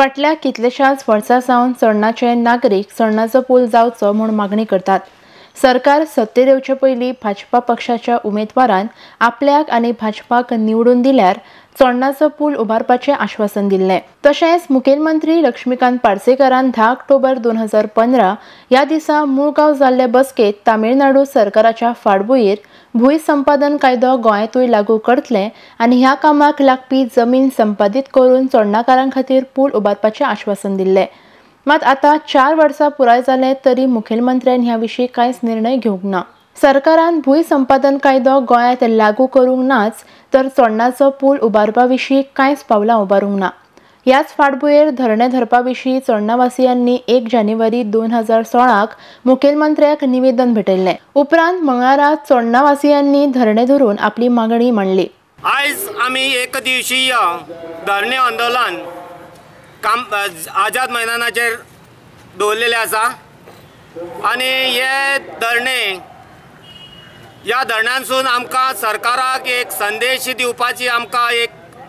फाटल्या कितलेशाच वर्सां सावन चोडणाचे नागरीक चोडणाचो पूल जावचो म्हूण मागणी करतात। सरकार सत्तेर येवचे पयलीं भाजपा पक्षाच्या उमेदवारान आपल्याक आनी भाजपाक निवडून दिल्यार चोडणाचो पूल उबारपाचें आश्वासन दिल्लें। तशेंच मुखेलमंत्री लक्ष्मीकांत पार्सेकरान 10 ऑक्टोबर 2015 ह्या दिसा मुळगांव जाल्ले बसकेत तामिळनाडू सरकाराच्या फाटभुंयेर भूंय संपादन कायदो गोंयांतूय लागू करतले आनी ह्या कामाक लागपी जमीन संपादीत करून चोडणाकारां खातीर पूल उबारपाचें आश्वासन दिल्लें। मात आतां 4 वर्सां पुराय जाले तरी मुखेलमंत्र्यान ह्या विशीं कांयच निर्णय घेवंक ना। सरकारान भूंय संपादन कायदो गोंयांत लागू करूंक नाच तर चोडणाचो पूल उबारपा विशीं कांयच पावलां उबारूंक ना। ह्याच फाटभुंयेर धरणे धरपा विशीं चोडणावासियांनी 1 जानेवारी 2016 मुखेलमंत्र्याक निवेदन भेटयल्लें। उपरांत मंगळारा चोडणावासियांनी धरणे धरून आपली मागणी मांडली। आयज आमी एक दिवसीय धरणे आंदोलन आझाद मैदानाचेर दवरलेले आसा आनी हे धरणे ह्या धरण्यासून आमकां सरकाराक एक संदेश दिवपाची आमकां एक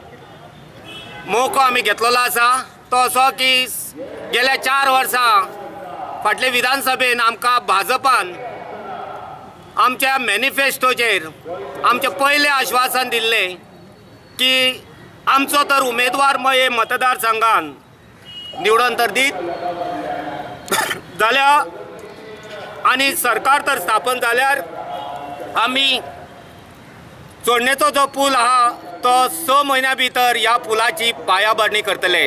मोको आमी घेतलेलो आसा। तो असो की गेल्या 4 वर्सां फाटले विधानसभेन आमकां भाजपान आमच्या मॅनिफेस्टोचेर आमचें पयलें आश्वासन दिल्लें की आमचो तर उमेदवार हे मतदारसंघान निवडून तर दीत जाल्यार आनी सरकार तर स्थापन जाल्यार आमी चोडणेचो जो पूल आहा तो 6 म्हयन्या भितर ह्या पुलाची पायाभरणी करतले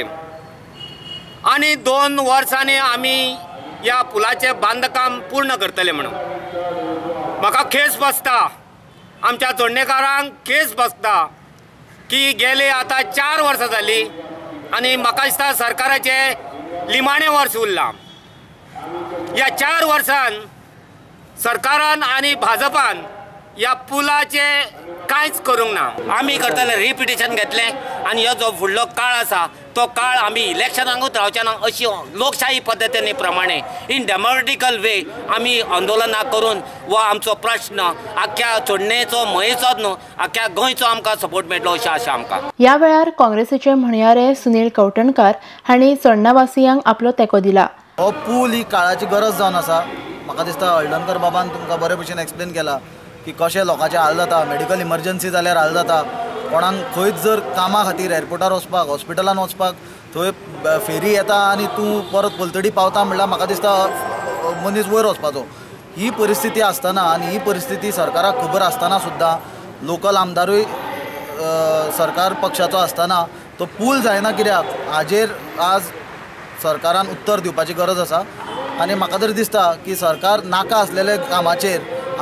आनी 2 वर्सांनी आमी ह्या पुलाचें बांदकाम पूर्ण करतले म्हणून म्हाका खेस बसता, आमच्या चोडणेकारांक खेस बसता की गेले आतां 4 वर्सां जालीं आनी म्हाका दिसता सरकाराचें निमाणें वर्स उरलां। ह्या 4 वर्सान सरकारान आनी भाजपान ह्या पुलाचे कांयच करूंक ना। आमी करतले रिपिटेशन घेतलें आनी हो जो फुडलो काळ आसा तो काळ आमी इलेक्शनाकूच रावचे ना अशी लोकशाही पद्दतीने प्रमाणे इन डेमोक्रेटिकल वे आमी आंदोलनां करून वो आमचो प्रश्न आख्या चोडणेचो मयेचोच न्हू आख्या गोंयचो आमकां सपोर्ट मेळटलो अशें आशा आमकां। ह्या वेळार काँग्रेसीचे म्हणयारे सुनील कवटणकार हांणी चोडणावासियांक आपलो तेंको दिला। हो पूल ही काळाची गरज जावन आसा। म्हाका दिसता हळदणकर बाबान तुमकां बरे भशेन एक्सप्लेन केला की कशें लोकांचे हाल जाता, मेडिकल इमर्जन्सी जाल्यार हाल जाता, कोणाक खंयच जर कामा खातीर एअरपोर्टार वचपाक हॉस्पिटलान वचपाक थंय फेरी येता आनी तूं परत पलतडी पावता म्हणल्यार म्हाका दिसता मनीस वयर वचपाचो। ही परिस्थिती आसतना आनी ही परिस्थिती सरकाराक खबर आसतना सुद्दां लोकल आमदारूय सरकार पक्षाचो आसतना तो पूल जायना कित्याक हाजेर आज सरकारान उत्तर दिवपाची गरज आसा। आनी म्हाका तरी दिसता की सरकार नाका आसलेले कामाचेर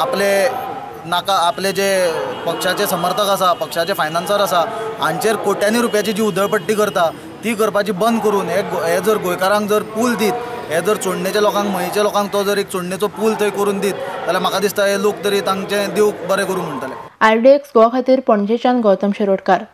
आपले जे पक्षाचे समर्थक आसा, पक्षाचे फायनान्सर आसा हांचेर कोट्यांनी रुपयाची जी उधळपट्टी करता ती करपाची बंद करून हे जर गोंयकारांक जर पूल दीत, हे जर चोडणेच्या लोकांक मयेच्या लोकांक तो जर एक चोडणेचो पूल थंय करून दीत जाल्यार म्हाका दिसता हे लोक तरी तांचे देव बरें करूं म्हणटले। RDX गोवा खातीर पणजेच्यान गौतम शिरोडकार।